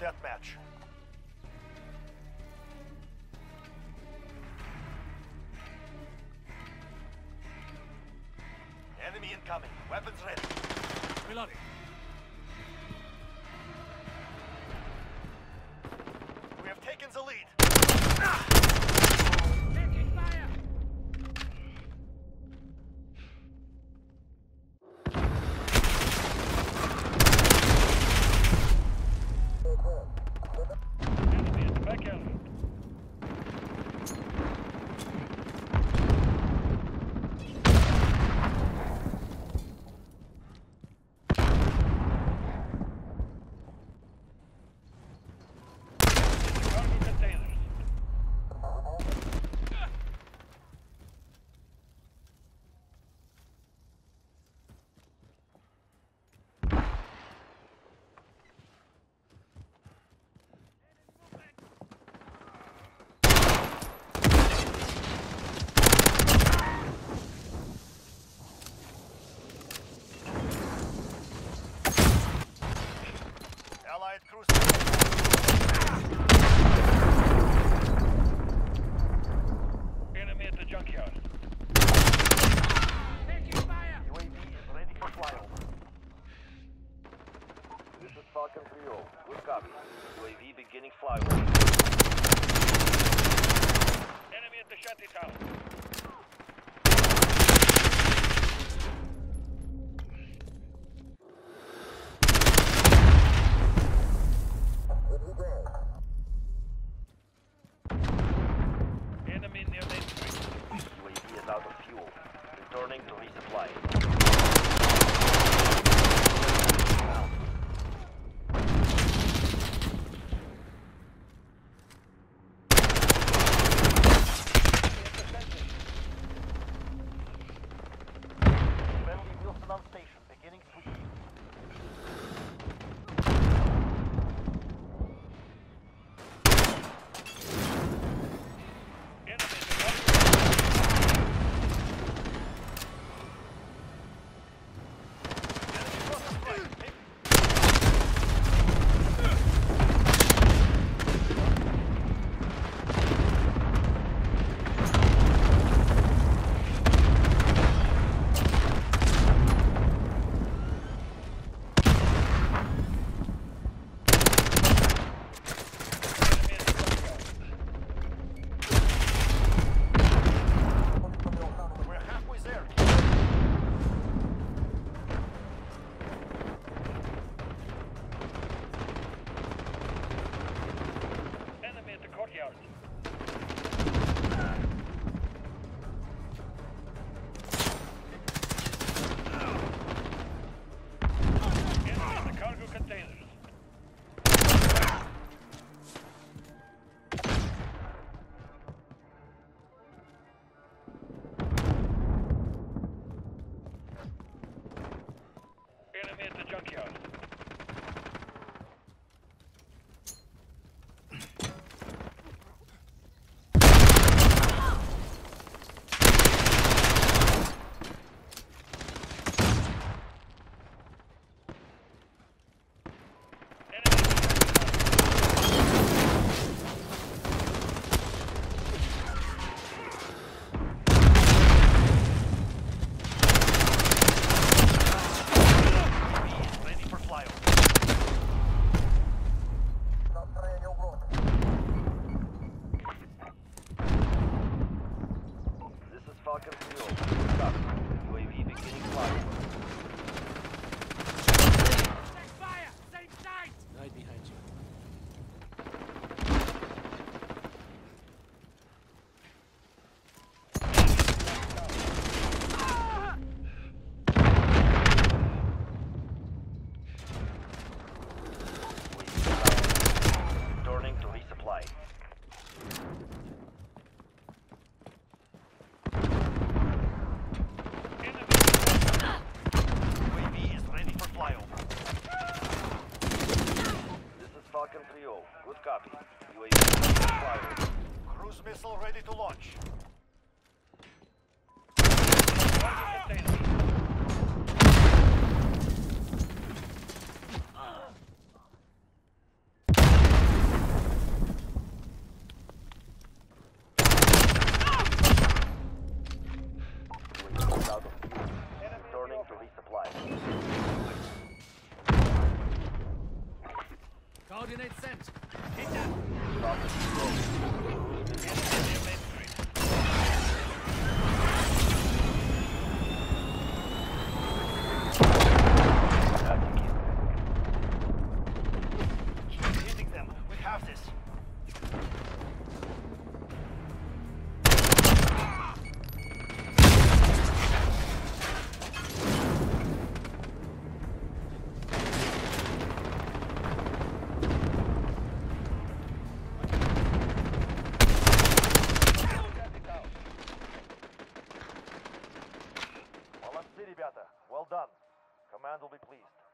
deathmatch. Enemy incoming. Weapons ready. Reloading. We have taken the lead. Taking fire! Enemy at the back alley. Cargo containers. Allied cruise. Enemy at the junkyard. Taking fire! UAV is ready for flyover. This is Falcon 3-0. Good copy. UAV beginning flyover. Enemy at the shanty tower. Enemy near Main Street. UAV is out of fuel. Returning to resupply. Friendly Wilson on station. Beginning sweep. Enemy at the junkyard. Enemy crossing strike. Enemy at the junkyard. We're halfway there. Enemy at the courtyard. Enemy at the cargo containers. Enemy at the junkyard. Enemy at the junkyard. UAV is ready for flyover. This is Falcon 3-0. Good copy. UAV beginning flyover. Take fire! Same side! Right behind you. Returning to resupply. UAV is ready for flyover. This is Falcon 3-0. Good copy. UAV beginning flyover. Cruise missile ready to launch. Cargo containers. Coordinates sent. Hit that. Keep hitting them. We have this. Молодцы, ребята. Well done. Command will be pleased.